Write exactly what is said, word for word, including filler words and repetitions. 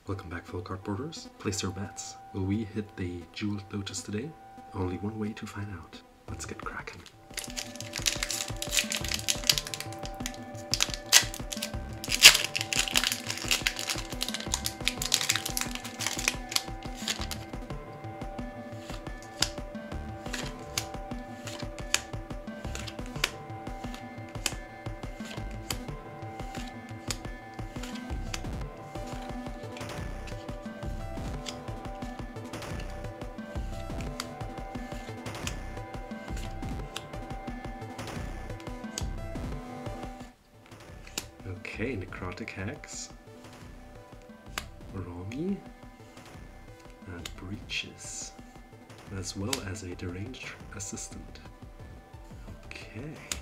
Welcome back, fellow cardboarders. Place your bets. Will we hit the jeweled lotus today? Only one way to find out. Let's get cracking. Okay, necrotic hacks, Romy, and breaches, as well as a deranged assistant. Okay.